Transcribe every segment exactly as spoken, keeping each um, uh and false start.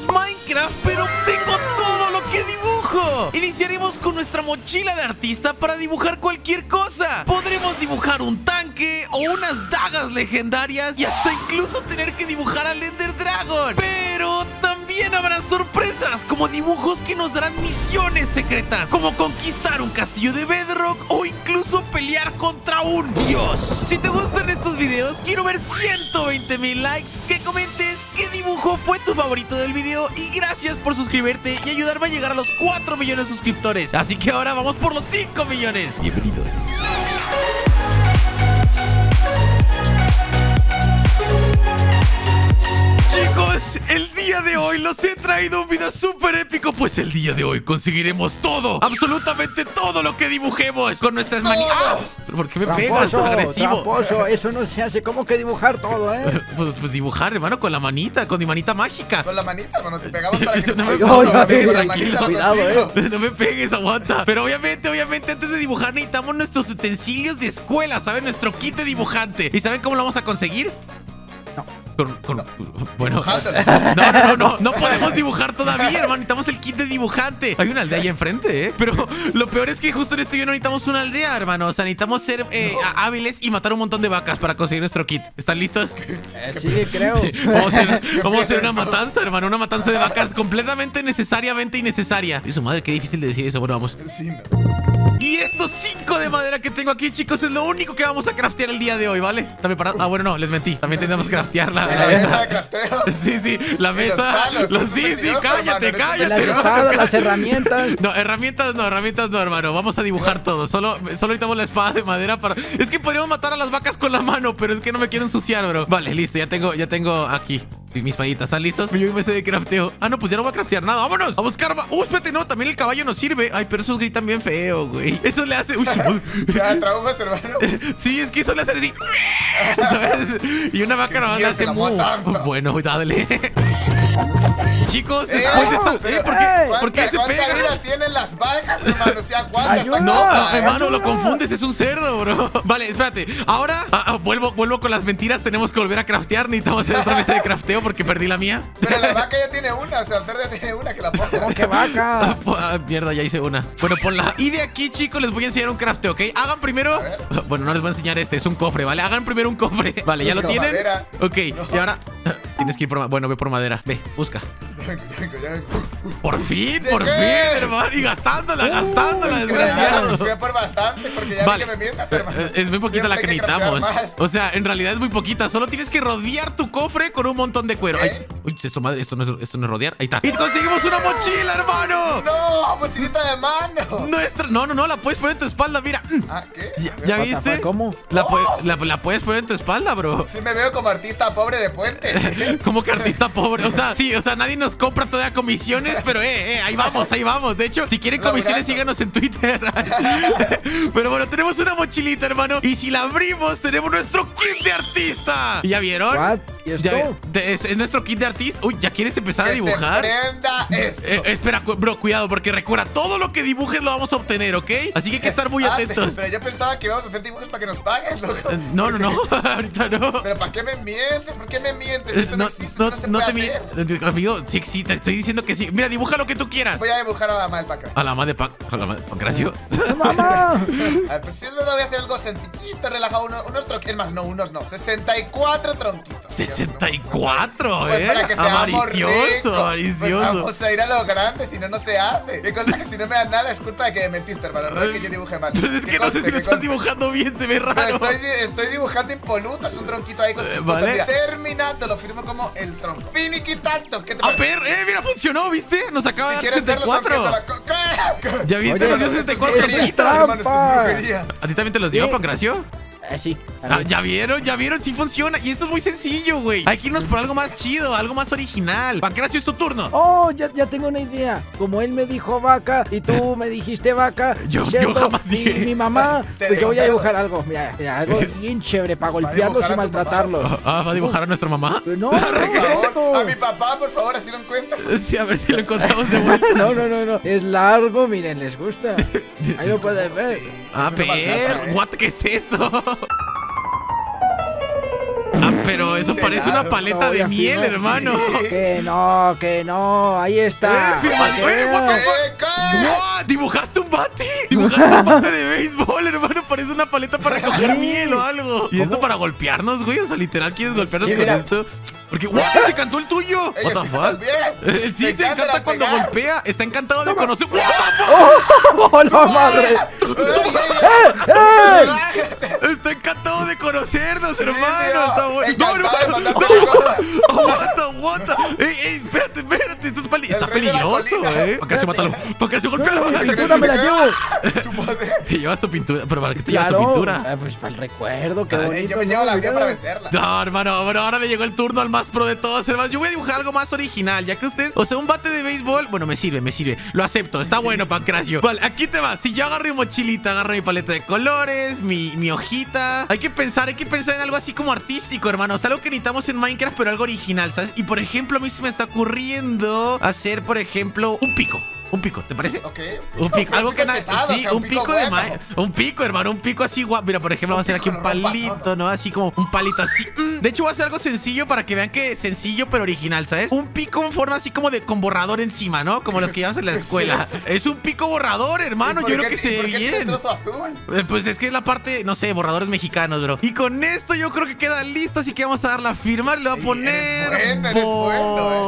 es Minecraft, pero tengo todo lo que dibujo. Iniciaremos con nuestra mochila de artista para dibujar cualquier cosa. Podremos dibujar un tanque o unas dagas legendarias y hasta incluso tener que dibujar al Ender Dragon. Pero también habrá sorpresas, como dibujos que nos darán misiones secretas, como conquistar un castillo de Bedrock o incluso pelear contra un dios. Si te gustan estos videos, quiero ver ciento veinte mil likes, que comentes qué dibujo fue tu favorito del video y gracias por suscribirte y ayudarme a llegar a los cuatro millones de suscriptores. Así que ahora vamos por los cinco millones. Bienvenidos. Chicos, el día de hoy los he traído un video súper épico, pues el día de hoy conseguiremos todo, absolutamente todo lo que dibujemos con nuestras manitas. ¡Ah! ¿Por qué me pegas, agresivo? Tramposo, eso no se hace. ¿Cómo que dibujar todo, eh? Pues, pues dibujar, hermano, con la manita, con mi manita mágica. Con la manita, hermano, te pegamos para que no, nos me, no, no, no, me, con tranquilo, la manita, cuidado, eh. No me pegues, aguanta. Pero obviamente, obviamente, antes de dibujar necesitamos nuestros utensilios de escuela, ¿saben? Nuestro kit de dibujante. ¿Y saben cómo lo vamos a conseguir? Con, con, no. Bueno, no, no, no, no, no podemos dibujar todavía, hermano. Necesitamos el kit de dibujante. Hay una aldea ahí enfrente, ¿eh? Pero lo peor es que justo en este video no necesitamos una aldea, hermano. O sea, necesitamos ser eh, no. hábiles y matar un montón de vacas para conseguir nuestro kit. ¿Están listos? Eh, sí, creo. Vamos a hacer, vamos a hacer una matanza, hermano. Una matanza de vacas completamente necesariamente innecesaria. Y su madre, qué difícil de decir eso. Bueno, vamos. Sí, no. Y estos cinco de madera que tengo aquí, chicos, es lo único que vamos a craftear el día de hoy, ¿vale? ¿Están preparados? Ah, bueno, no, les mentí. También tenemos que craftear la, la, la mesa de crafteo. Sí, sí, la mesa. Los palos, los, sí, sí, cállate, hermano, cállate. Las espadas, las herramientas. No, herramientas no, herramientas no, hermano. Vamos a dibujar todo. Solo, solo necesitamos la espada de madera para... Es que podríamos matar a las vacas con la mano, pero es que no me quiero ensuciar, bro. Vale, listo, ya tengo, ya tengo aquí mis palitas. ¿Están listos? Yo me sé de crafteo. Ah, no, pues ya no voy a craftear nada. ¡Vámonos! A buscar... Uh, espérate, no, también el caballo nos sirve. Ay, pero esos gritan bien feo, güey. Eso le hace... Uy, ya, traumas, hermano. Sí, es que eso le hace así. ¿Sabes? Y una vaca no le hace mu. Bueno, dale. Chicos, después de eso... Pero, ¿eh? ¿Por qué, hey, ¿por qué se ¿cuánta pega? vida tienen las vacas, hermano? Si aguanta esta No, cosa, hermano, ¿eh? lo confundes, es un cerdo, bro. Vale, espérate. Ahora ah, ah, vuelvo, vuelvo con las mentiras. Tenemos que volver a craftear. Necesitamos hacer otra mesa de crafteo porque perdí la mía. Pero la vaca ya tiene una, o sea, el cerdo ya tiene una que la ponga. ¿Cómo que vaca? Ah, mierda, ya hice una. Bueno, ponla. Y de aquí, chicos, les voy a enseñar un crafteo, ¿ok? Hagan primero... Bueno, no les voy a enseñar este, es un cofre, ¿vale? Hagan primero un cofre. Vale, ¿ya lo tienen? Madera. Ok, no. Y ahora... Tienes que ir por... Bueno, ve por madera. Ve, busca. Por fin, por ¿Qué? fin, hermano. Y gastándola, gastándola, Pues desgraciado. nos fui a por bastante, porque ya Vale. vi que me mientas, hermano. Eh, Es muy poquita la que Siempre hay necesitamos. craftear más. O sea, en realidad es muy poquita. Solo tienes que rodear tu cofre con un montón de cuero. Ay, ¿Eh? uy, esto madre, esto no, es, esto no es rodear. Ahí está. Y conseguimos una mochila, hermano. No, mochilita de mano. Nuestra, no, no, no, la puedes poner en tu espalda, mira. ¿Ah, qué? ¿Ya, ya viste? ¿Cómo? La, pue- la, la puedes poner en tu espalda, bro. Sí me veo como artista pobre de puente. Como que artista pobre. O sea, sí, o sea, nadie nos compra todavía comisiones, pero eh, eh, ahí vamos, ahí vamos. De hecho, si quieren comisiones, síganos en Twitter. Pero bueno, tenemos una mochilita, hermano. Y si la abrimos, tenemos nuestro kit de artista. ¿Ya vieron? What? ¿Y esto? Ya, de- es, es nuestro kit de artista. Uy, ¿ya quieres empezar a Que se dibujar? prenda esto. Eh, espera, cu- bro, cuidado, porque recuerda, todo lo que dibujes lo vamos a obtener, ¿ok? Así que hay que estar muy Ah, atentos. Pero yo pensaba que íbamos a hacer dibujos para que nos paguen, loco. Eh, No, no, no, ahorita no. Pero ¿para qué me mientes? ¿Por qué me mientes? Eso no, No, existe, no, eso no se no puede te hacer. mi... Amigo, sí, sí, te estoy diciendo que sí. Mira, dibuja lo que tú quieras. Voy a dibujar a la mamá del Paca. A la madre de Pac... A la madre de Pancracio. ¡Mamá! A ver, pues si es verdad, voy a hacer algo sencillito, relajado. Uno, unos tronquitos, más no, unos no. sesenta y cuatro tronquitos. sesenta y cuatro, Pues ¿eh? para que seamos Avaricioso, ricos. Pues avaricioso. vamos a ir a lo grande, si no, no se hace. Qué cosa que si no me dan nada es culpa de que me mentiste, hermano. No es que yo dibuje mal. Pero es ¿Qué que no sé conste, si lo qué estás conste? dibujando bien, se ve Pero raro. estoy, estoy dibujando impoluto, es un tronquito ahí con sus Eh, cosas. vale. Mira, terminando, lo firmo como el tronco. Finiquitando, ¿qué te A parece? ver, eh, mira, funcionó, ¿viste? Nos acaba Si de dar quieres verlo sesenta y cuatro. sonriendo la co- ¿Qué? ¿Ya viste? Oye, Nos dio Esto es sesenta y cuatro brujería, rayitas. trampa. hermano, esto es brujería. ¿A ti también te los dio, Sí. Pancracio? Eh, sí. Ah, ya vieron, ya vieron, sí funciona. Y esto es muy sencillo, güey. Hay que irnos por algo más chido, algo más original. Pancracio, es tu turno. Oh, ya, ya tengo una idea. Como él me dijo vaca y tú me dijiste vaca, Yo- y yo cerdo, jamás y dije. mi mamá, Te pues yo voy a digo, dibujar algo. Mira, mira, algo bien chévere para dibujar golpearlos a y tu maltratarlos. Ah, ¿va a dibujar a nuestra mamá? No, no, Por favor, no. a mi papá, por favor, así lo encuentro. Sí, a ver si lo encontramos de vuelta. No, no, no, no. Es largo, miren, les gusta. Ahí lo pueden ver. A Eso no pasa ver, nada, ¿eh? what, ¿qué es eso? A Pero eso parece una paleta No, de ya miel, firmó. hermano. Que no, que no, ahí está. Eh, firma- ¿Qué? Oye, what the fuck? ¿Qué? ¿Qué? What? ¿Dibujaste un bate? ¿Dibujaste un bate de béisbol, hermano? Parece una paleta para recoger Sí. miel o algo. ¿Y esto ¿Cómo? para golpearnos, güey? O sea, literal, ¿quieres golpearnos Sí, con mira. esto? Porque, what? Se cantó el tuyo. Ey, What the el fuck? también. Él sí Se se encanta encanta cuando pegar. golpea. Está encantado de conocer. What the fuck? ¡Oh, la madre! ¡Ey! Está encantado de conocernos, tío. hermano. Está bueno. Encantado de mandarte no, cosas. Aguanta, aguanta. Ey, ey, espérate, espérate. Esto es peli- El está rey de la peligroso, colina. eh. Pancracio, mátalo. Pancracio, golpealo. Mi ¿Qué pintura me la crees? llevo. Su madre. Te llevas tu pintura. ¿Pero para qué te llevas tu Claro. pintura? Eh, pues para el recuerdo, qué Ay, bonito. Ey, yo me ¿no? llevo la mía Mira. para venderla. No, hermano, bueno, ahora le llegó el turno al más pro de todos, hermano. Yo voy a dibujar algo más original, ya que ustedes, o sea, un bate de béisbol, bueno, me sirve, me sirve. Lo acepto, está bueno, Pancracio. Vale, aquí te va. Si yo agarro mi mochilita, agarro mi paleta de colores, mi, mi hojita. Hay que pensar, hay que pensar en algo así como artístico, hermano. O sea, algo que necesitamos en Minecraft, pero algo original, ¿sabes? Y por ejemplo, a mí se me está ocurriendo hacer, por ejemplo, un pico. Un pico, ¿te parece? Ok. Un pico, algo que nadie. chetado, Sí, o sea, un pico de bueno. ma- Un pico, hermano, un pico así guapo. Mira, por ejemplo, Un vamos a hacer aquí pico un lo rompa palito, todo. ¿no? Así como un palito así. Mm, De hecho, voy a hacer algo sencillo para que vean que sencillo pero original, ¿sabes? Un pico en forma así como de con borrador encima, ¿no? Como los que llevas en la ¿Qué es escuela. eso? Es un pico borrador, hermano. ¿Y por Yo creo qué- que se y ve por qué tiene bien. trozo azul? Eh, Pues es que es la parte, no sé, borradores mexicanos, bro. Y con esto yo creo que queda listo, así que vamos a dar la firma. Le voy a Ey, poner eres bueno, eres bueno, eh.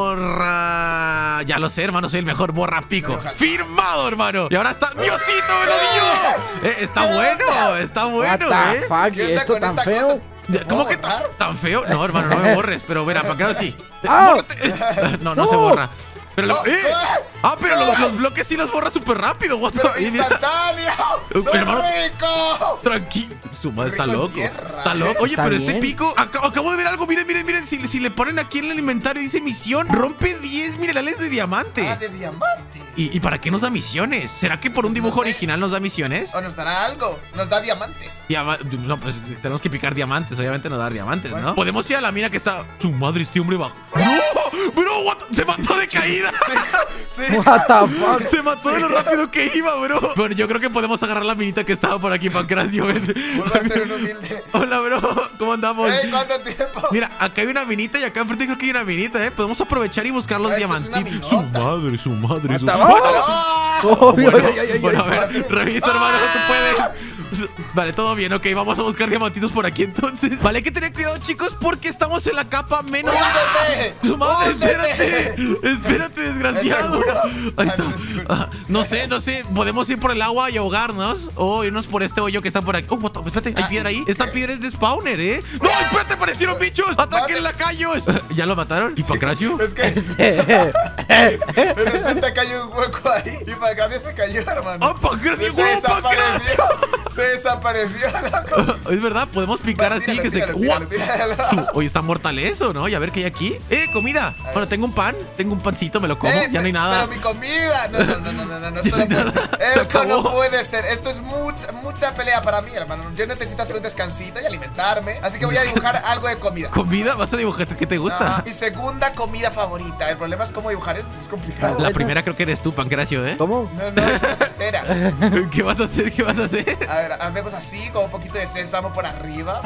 borra. Ya lo sé, hermano, soy el mejor borra pico. Pero ojalá. Firmado, hermano. Y ahora está. ¡Diosito me lo dio! Eh, está ¿Qué bueno, onda? está What bueno, the eh. fuck, ¿Qué ¿y onda esto con tan esta feo? cosa? Ya, ¿Cómo ¿Puedo que borrar? tan, tan feo? No, hermano, no me borres, pero verá, para qué sí. Eh, ¡Ah! bórrate. No, no se ¡No! borra. Pero lo- ¡No! ¡eh! Ah, pero los, los bloques sí los borra súper rápido. What the- ¡Pero eh, mira. instantáneo! Uh, ¡Soy hermano. rico! Tranquilo. Su madre está Rico en loco. tierra. Está loco. Oye, Está pero este bien. pico. Acabo, acabo de ver algo. Miren, miren, miren. Si, si le ponen aquí en el inventario, dice misión. Rompe diez minerales de diamante. Ah, de diamante. ¿Y, ¿Y para qué nos da misiones? ¿Será que por un Pues no dibujo sé. original nos da misiones? O nos dará algo. Nos da diamantes. Diama- no, pues tenemos que picar diamantes. Obviamente nos da diamantes, ¿no? Bueno. Podemos ir a la mina que está. Su madre, este hombre bajo. ¡No! ¡Bro! what- Se mató de caída. Sí, sí. What the fuck? Se mató de lo rápido que iba, bro. Bueno, yo creo que podemos agarrar la minita que estaba por aquí, Pancracio. ven. Vuelvo a ser un humilde. Hola, bro. ¿Cómo andamos? ¡Ey, cuánto tiempo! Mira, acá hay una minita y acá enfrente creo que hay una minita, ¿eh? Podemos aprovechar y buscar los Ah, esto es una diamantitos. Su minota. madre, su madre, su What the madre. fuck? ¡Ah! Oh, Bueno, ay, ay, ay, bueno, a ay. ver, revisa, hermano, tú puedes. Vale, todo bien, ok, vamos a buscar diamantitos por aquí entonces. Vale, hay que tener cuidado, chicos, porque estamos en la capa menos. ¡Húndete! ¡Tu madre, ¡Húndete! espérate! Espérate, desgraciado. ¿Es seguro? Ahí Ah, está. no es seguro. Ah, no sé, no sé. Podemos ir por el agua y ahogarnos. O irnos por este hoyo que está por aquí. Oh, what the- espérate, hay Ah, piedra ahí. ¿qué? Esta piedra es de spawner, ¿eh? ¡No, espérate! ¡Aparecieron bichos! ¡Ataquen lacayos! ¿Ya lo mataron? ¿Y Pancracio? Es que Eh, resulta que hay un hueco ahí y Pancracio se cayó, hermano. ¡Ah, Pancracio! Se ¡Huevo, Pancracio! desapareció. Se desapareció, loco. Es verdad, podemos picar Va, así tíralo, que tíralo, se. tíralo, ¡What! tíralo. Su- Oye, está mortal eso, ¿no? Y a ver qué hay aquí. ¡Eh, comida! ver. Bueno, tengo un pan, tengo un pancito, me lo como. Eh, Ya no hay nada. Pero mi comida. No, no, no, no, no, no, no, Ya esto no no hay puede nada. ser. Se Esto no acabó. puede ser. Esto es mucha, mucha pelea para mí, hermano. Yo necesito hacer un descansito y alimentarme. Así que voy a dibujar algo de comida. ¿Comida? ¿Vas a dibujar qué te gusta? Ajá. Y segunda comida favorita. El problema es cómo dibujar esto. Es complicado. La primera creo que eres tú, Pancracio, ¿eh? ¿Cómo? No, no, es la tercera. ¿Qué vas a hacer? ¿Qué vas a hacer? A ver, hacemos así, con un poquito de sésamo por arriba.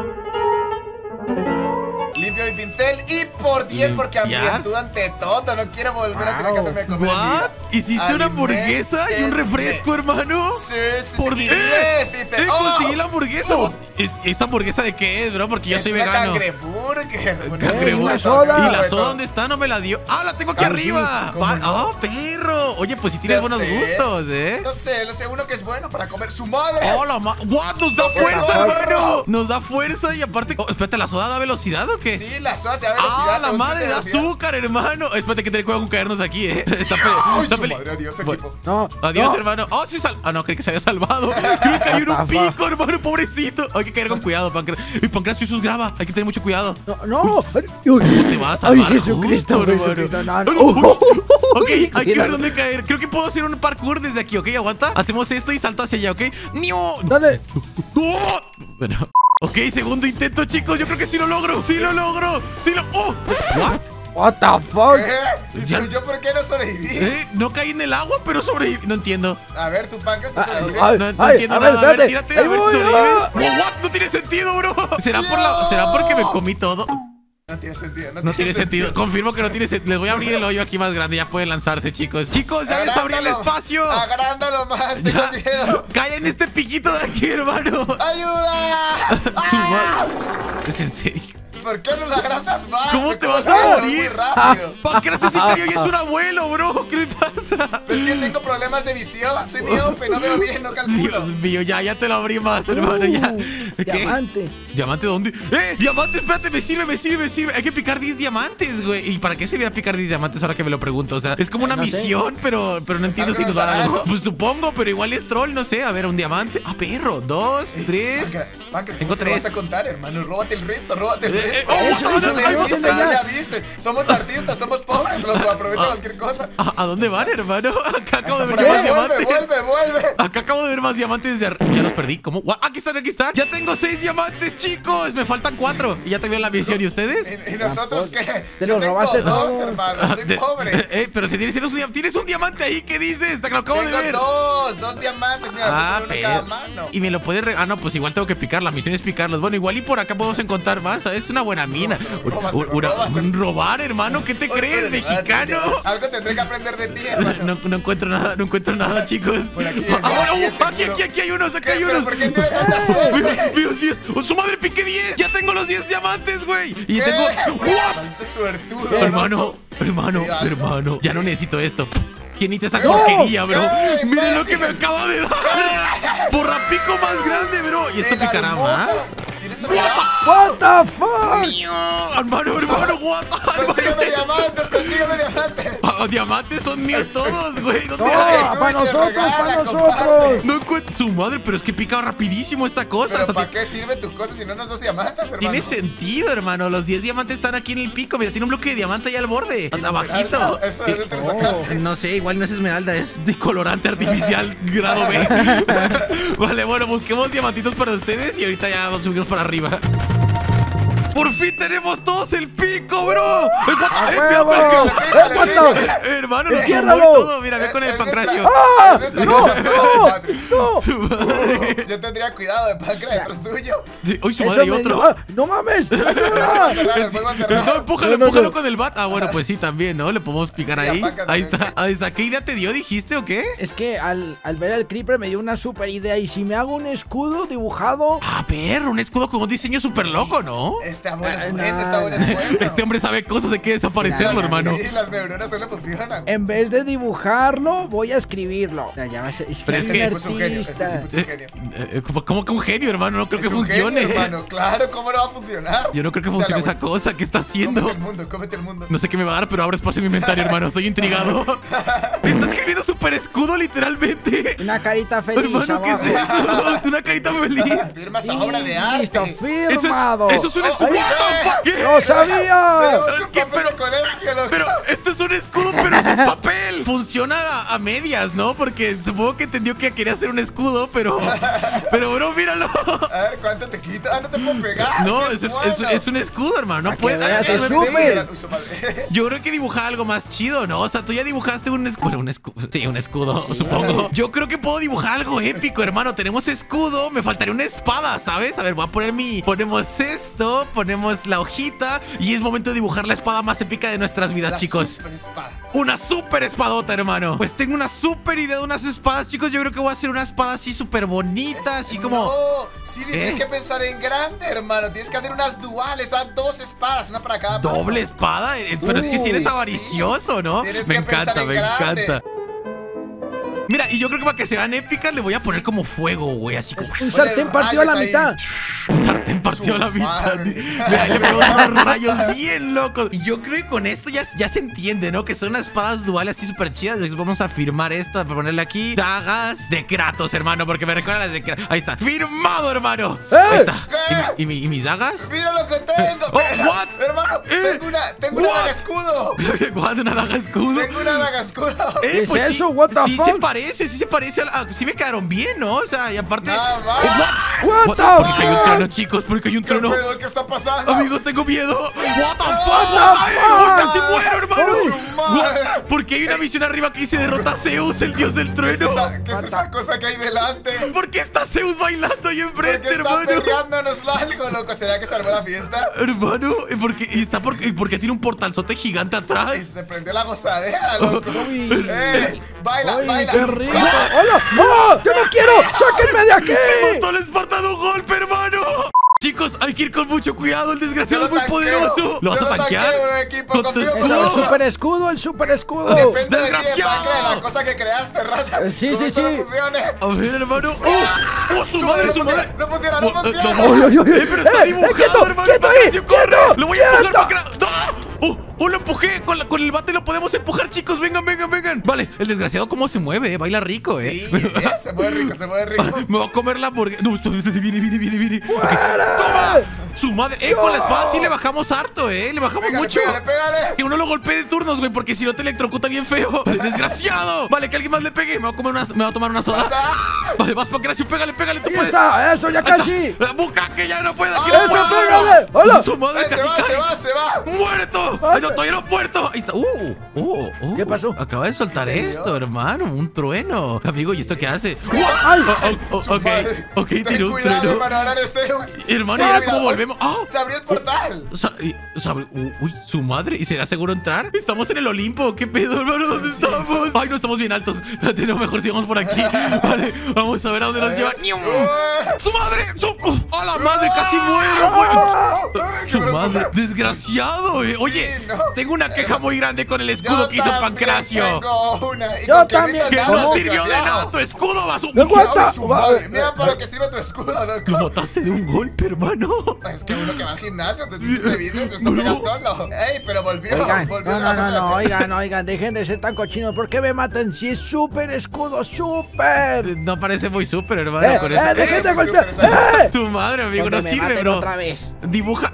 Limpio mi pincel y por diez porque ¿Limpiar? ambientudo ante todo. No quiero volver a tener que Wow. hacerme de comer en mi ¿What? vida. ¿Hiciste una hamburguesa y un refresco, hermano? Sí, sí, Por sí. y diez. diez, dice. ¡Eh, ¡Oh! conseguí la hamburguesa! Oh. ¿Es- ¿Esta hamburguesa de qué es, bro? Porque yo Es soy una vegano. cangreburger. Cangreburger. una soda. ¿Y la soda dónde está? No me la dio. ¡Ah, la tengo aquí Ah, arriba! sí, ¿cómo Va- no? ¡Ah, perro! Oye, pues si tienes Ya buenos sé. gustos, ¿eh? No sé, lo sé, uno que es bueno para comer su madre. ¡Oh, la ma... ¡What! ¡Nos da ¡Qué fuerza, perro! hermano! Nos da fuerza y aparte... Oh, espérate, ¿la soda da velocidad o qué? Sí, la soda te da velocidad. ¡Ah, te la un madre chute de da velocidad. azúcar, hermano! Espérate que tener cuidado con caernos aquí, ¿eh? Está, pe... Ay, está su peli- madre, adiós, Bueno, equipo. No. Adiós, no. hermano. Oh, sí, sal... Ah, no, creí que se había salvado. Creo que hay un What the fuck? pico, hermano, pobrecito. Hay que caer con cuidado, Pancracio. Y Pancracio, eso es grava. Hay que tener mucho cuidado. No, no. Uy. ¿Cómo te vas a salvar? Ay, Jesucristo, justo, hermano? Jesucristo, no, no. Uy, Ok, hay que ver Cuidado. dónde caer. Creo que puedo hacer un parkour desde aquí, ¿ok? Aguanta. Hacemos esto y salto hacia allá, ¿ok? ¡Nio! Dale. ¡No! Bueno. Ok, segundo intento, chicos. Yo creo que sí lo logro. ¡Sí lo logro! ¡Sí lo... ¡Oh! ¿What? What the fuck? ¿Qué? ¿Y Ya- yo por qué no sobreviví? ¿Eh? No caí en el agua, pero sobreviví. No entiendo. A ver, tu páncreas te Ah, sobrevive. ay, No, no ay, entiendo a ver, nada. A ver, espérate. tírate, a Ahí ver si voy, sobrevives. ah. Wow, what? No tiene sentido, bro. ¿Será por, la, ¿Será porque me comí todo? No tiene sentido. No, No tiene sentido. Confirmo que no tiene sentido. Les voy a abrir el hoyo aquí más grande. Ya pueden lanzarse, chicos. Chicos, ya les abrí el Agrándalo, espacio. Agrándalo más, tengo Ya. miedo. Cae en este piquito de aquí, hermano. ¡Ayuda! Su ¡Ah! ma- ¿Es en serio? ¿Por qué no lo agrandas más? ¿Cómo Que te como vas a se hizo morir? muy rápido. Pancracio sí te vio y es un abuelo, bro. ¿Qué le pasa? Es que tengo problemas de visión, soy miope, no veo bien, no calculo. Dios mío, ya, ya te lo abrí más, hermano. Ya. Uh, ¿Qué? Diamante. ¿Diamante dónde? ¡Eh! ¡Diamante! Espérate, me sirve, me sirve, me sirve. Hay que picar diez diamantes, güey. ¿Y para qué se viera picar diez diamantes ahora que me lo pregunto? O sea, es como una No sé. misión, pero, pero no entiendo algo si nos dan nos dará, algo. ¿no? Pues supongo, pero igual es troll, no sé. A ver, un diamante. Ah, perro. Dos, tres. Pancra, Pancra, Tengo ¿cómo se lo tres. vas a contar, hermano? Róbate el resto, róbate el Eh, eh, resto. oh, Eso, no eso, le eso, avise, eso, no ya. le avise. Somos artistas, somos pobres, loco. Aprovecha cualquier cosa. ¿A, a dónde van, hermano? Acá acabo de Por ver ahí, más vuelve, diamantes. vuelve, vuelve. Acá acabo de ver más diamantes de arriba. Ya los perdí. ¿Cómo? Gua- Aquí están, aquí están. Ya tengo seis diamantes, chicos. Me faltan cuatro. Y ya terminó la misión. ¿Y ustedes? ¿Y, y nosotros qué? Te Yo los tengo robaste dos, todos. hermano. Soy De- pobre. Eh, pero si tienes, tienes, un, dia- tienes un diamante ahí, ¿qué dices? Te lo acabo de Tengo ver. dos, dos diamantes. Mira, Ah, uno en cada pero. mano. Y me lo puedes re- Ah, no, pues igual tengo que picar. La misión es picarlos. Bueno, igual y por acá podemos encontrar más. Es una buena mina. Róbaselo, Un- róbaselo, una- róbaselo. un robar, hermano. ¿Qué te Oye, crees, espérate, mexicano? espérate, Algo tendré que aprender de ti, hermano. No, no encuentro nada, no encuentro nada, chicos. Por aquí es, Ah, por bueno, aquí es uh, aquí, seguro. aquí, aquí hay unos, acá ¿Qué? hay ¿Pero unos. por qué tiene tanta Dios, suerte? Dios, Dios. ¡Oh, su madre, piqué diez! ¡Ya tengo los diez diamantes, güey! Y ¿Qué? tengo. ¿What? Maldito suertudo, Hermano, loco. hermano, Cuidado. hermano. Ya no necesito esto. ¿Quién ni te esa No, porquería, bro? ¿qué? Mira lo que me acaba de dar. Borrapico más grande, bro. ¿Y esto El picará armoto. más? ¿Tienes esta ciudad? What the fuck? Mío, hermano, hermano, what the- Consígueme diamantes, consígueme diamantes. Ah, diamantes son míos todos, güey. ¿Dónde No, hay? tú para te nosotros, regala, para compadre. nosotros. No encuentro su madre, pero es que pica rapidísimo esta cosa. ¿Pero O sea, para ti- qué sirve tu cosa si no nos das diamantes, hermano? Tiene sentido, hermano. Los diez diamantes están aquí en el pico. Mira, tiene un bloque de diamante ahí al borde. Abajito. Eso, ¿de dónde te lo sacaste? No sé, igual no es esmeralda, es de colorante artificial grado B. Vale, bueno, busquemos diamantitos para ustedes y ahorita ya subimos para arriba. ¡Por fin tenemos todos el pico, bro! ¡Eh, ¡A eh, cuidado con el huevo! pico! ¡Eh, what the- Eh, Hermano, lo ¡Entiérralo! tomó y todo. Mira, ve con el Es pancracio. nuestra- ¡Ah! es nuestra ¡No! mascota, su madre. ¡No! Su madre. Yo tendría cuidado de Pancra detrás tuyo. Sí, ¡Uy, su Eso madre hay me otro! dio- ¡Ah! ¡No mames! ¡Ayuda! Aterrar, el fuego Pero aterrar. no, empújalo, No, no, empújalo no. con el bat. Ah, bueno, pues sí, también, ¿no? Le podemos picar Sí, ahí. apaca Ahí también. está, ahí está. ¿Qué idea te dio, dijiste o qué? Es que al, al ver al creeper me dio una super idea. Y si me hago un escudo dibujado. Ah, perro, un escudo con un diseño súper loco, ¿no? Este abuelo es Eh, bueno, no, este abuelo es bueno. Este hombre sabe cosas, hay que desaparecerlo, Mira, hermano. Sí, las neuronas solo funcionan. En vez de dibujarlo, voy a escribirlo. Ya, ya va a ser- es que Pero es es que- un Tipo es un genio, este artista. tipo es un Eh, genio. eh, ¿cómo, cómo que un genio, hermano? No creo Es que un funcione. genio, hermano. Claro, ¿cómo no va a funcionar? Yo no creo que Dale, funcione abuelo. esa cosa. ¿Qué está haciendo? Cómete el mundo, cómete el mundo. No sé qué me va a dar, pero abro espacio en mi inventario, hermano. Estoy intrigado. Está escribiendo super escudo, literalmente. Una carita feliz Hermano, ¿qué es abajo. eso? Una carita feliz. Firma esa obra de arte. Listo, Eso firmado. es, eso es un escudo. Ay, What the fuck? ¿Qué? ¡Lo sabía! Pero es un ¿Qué? papel de colegio, loco. Pero este es un escudo, pero es un papel. Funciona a, a medias, ¿no? Porque supongo que entendió que quería hacer un escudo, pero. Pero, bro, míralo. A ver, ¿cuánto te quita? Ah, no te puedo pegar. No, sí es un, bueno. es, es un escudo, hermano. No Para que puedes. veas, Ay, es me súper. pegué. Uy, su madre. Yo creo que dibujar algo más chido, ¿no? O sea, tú ya dibujaste un escudo. Un escudo. Sí, un escudo, supongo. Yo creo que puedo dibujar algo épico, hermano. Tenemos escudo. Me faltaría una espada, ¿sabes? A ver, voy a poner mi. Ponemos esto, ponemos la hojita. Y es momento de dibujar la espada más épica de nuestras vidas, La chicos. super espada. Una super espadota, hermano. Pues tengo una super idea de unas espadas, chicos. Yo creo que voy a hacer una espada así súper bonita, así como. No, sí, tienes ¿Eh? que pensar en grande, hermano. Tienes que hacer unas duales, haz dos espadas, una para cada mano. Doble espada. Eh, Pero es que si eres Uy, avaricioso, ¿no? Tienes Me que pensar encanta, en me grande. encanta. Mira, y yo creo que para que se vean épicas le voy a poner como fuego, güey. Así como. Un sartén partido a la rayos mitad. Un sartén partió a la Su mitad. madre. Mira, le pegó unos rayos bien locos. Y yo creo que con esto ya, ya se entiende, ¿no? Que son unas espadas duales así súper chidas. Entonces vamos a firmar esto, para ponerle aquí. Dagas de Kratos, hermano, porque me recuerda a las de Kratos. Ahí está. Firmado, hermano. ¡Eh! Ahí está. ¿Qué? ¿Y, mi- y mi- y mis dagas? Mira lo que tengo. Oh, what? Hermano, Eh, tengo una, tengo una what? daga escudo. ¿Cuál? ¿Una daga escudo? Tengo una daga escudo. Eh, ¿Qué es pues sí, eso? What the sí fuck? se parece, parece, sí se parece a, a sí me quedaron bien, ¿no? O sea, y aparte Nada más. What ¿Por the qué hay un fuck? trueno, chicos? ¿Por qué hay un ¿Qué trueno? pedo? ¿Qué está pasando? Amigos, tengo miedo. What the What fuck? the What the fuck? Casi muero, hermano. Su madre. ¿Por qué hay una misión arriba que dice derrota a Zeus, el dios del ¿Qué es, trueno? esa, ¿Qué es esa cosa que hay delante? ¿Por qué está Zeus bailando ahí ¿Por qué enfrente, está hermano? perreándonos algo, loco? ¿Será que se armó la fiesta? Hermano, ¿por qué, está por, ¿por qué tiene un portalzote gigante Y atrás? se prendió la gozadera, loco. Uy. ¡Eh! ¡Baila, Uy, baila! qué rico. ¡Hola! ¡No! ¡Yo no quiero! ¡Sáquenme de aquí! ¡Se mató al Esparta de un golpe, hermano! Chicos, hay que ir con mucho cuidado. El desgraciado Yo es lo muy tanqueo. poderoso. ¿Lo vas Yo a lo tanquear? tanqueo, equipo, Con tu confío en Eso, el vosotros. super escudo, el super escudo. Depende de ti, ¡Desgraciado! Pancre, la cosa que creaste, rata. Eh, sí, Como sí, esto no sí. funcione. A ver, hermano. ¡Oh! ¡Oh, su Su madre, madre su no madre! funciona, no funciona, no Oh, eh, funciona. no. Uy, uy, uy. ¡Eh, pero está Eh, eh, dibujado, quieto, hermano! quieto ahí, ¡Pancracio, corre! quieto, ¡Lo voy a empujar, quieto. Pancracio! ¡No! ¡Oh! ¡Oh, lo empujé! Con, la- con el bate lo podemos empujar, chicos. Vengan, vengan, vengan. Vale, el desgraciado cómo se mueve, eh. Baila rico, eh. Sí, eh, se mueve rico, se mueve rico. Me voy a comer la hamburguesa. No, esto, esto, viene, viene, viene, viene. Ok. ¡Fuera! ¡Toma! Su madre. Eh, con la espada sí le bajamos harto, eh. Le bajamos Pégale, mucho. pégale, pégale. Que uno lo golpee de turnos, güey, porque si no te electrocuta bien feo. ¡Desgraciado! Vale, que alguien más le pegue. Me voy a comer una, me voy a tomar una soda. Pasa. Vale, vas, Pancracio, pégale, pégale, tú Ahí puedes. está, eso, ya casi. Eh, ¡Buca, que ya no puedo! ¡Que ¡Eso, no puedo! pégale! ¡Hola! ¡Su madre Eh, se casi va, cae! se va, se va. ¡Muerto! Ay, ¡Ay, no, todavía no muerto! Ahí está. ¡Uh! ¡Uh! uh. ¿Qué pasó? Acaba de soltar ¿Qué te dio? esto, hermano. Un trueno. Amigo, ¿y esto qué hace? ¡Ay! Oh, oh, oh, Su ok, madre. ok, Ten tiró un cuidado, trueno. hermano, ahora eres Zeus. Hermano, ¿y No, ahora mira, cómo oh, volvemos? ¡Ah! Se abrió el portal. Sa- y- sabe- u- Uy, su madre. ¿Y será seguro entrar? Estamos en el Olimpo. ¿Qué pedo, hermano? ¿Dónde estamos? Ay, no estamos bien altos. Espérate, no, mejor sigamos por aquí. Vale, vamos a ver a dónde nos lleva. ¡Nium! ¡Su madre! ¡Su... ¡Uf! ¡A la madre! ¡Casi muero, güey! Ay, ¡Su qué madre! locura. ¡Desgraciado, eh! Oye, no. tengo una queja muy grande con el escudo Yo que hizo también Pancracio. tengo una. Y Yo con que también. ahorita ¡Que andamos, no sirvió de desgraciado. nada! ¡Tu escudo va a su... ¡Me aguanta! Ay, su madre. Mira para lo que sirve tu escudo, Lo loco. mataste de un golpe, hermano. Es que uno que va al gimnasio, te hiciste vídeo, te No. pega solo. Ey, pero volvió. Oigan, volvió no, de no, la no, puerta no, de- oigan, oigan, dejen de ser tan cochinos. ¿Por qué me matan si es súper escudo, súper? No parece muy súper, hermano. ¡Eh, con eh, eso- dejen de Eh, pues, golpear! súper, ¡Eh! Tu madre, amigo, no Donde me sirve, maten bro. otra vez. Dibuja.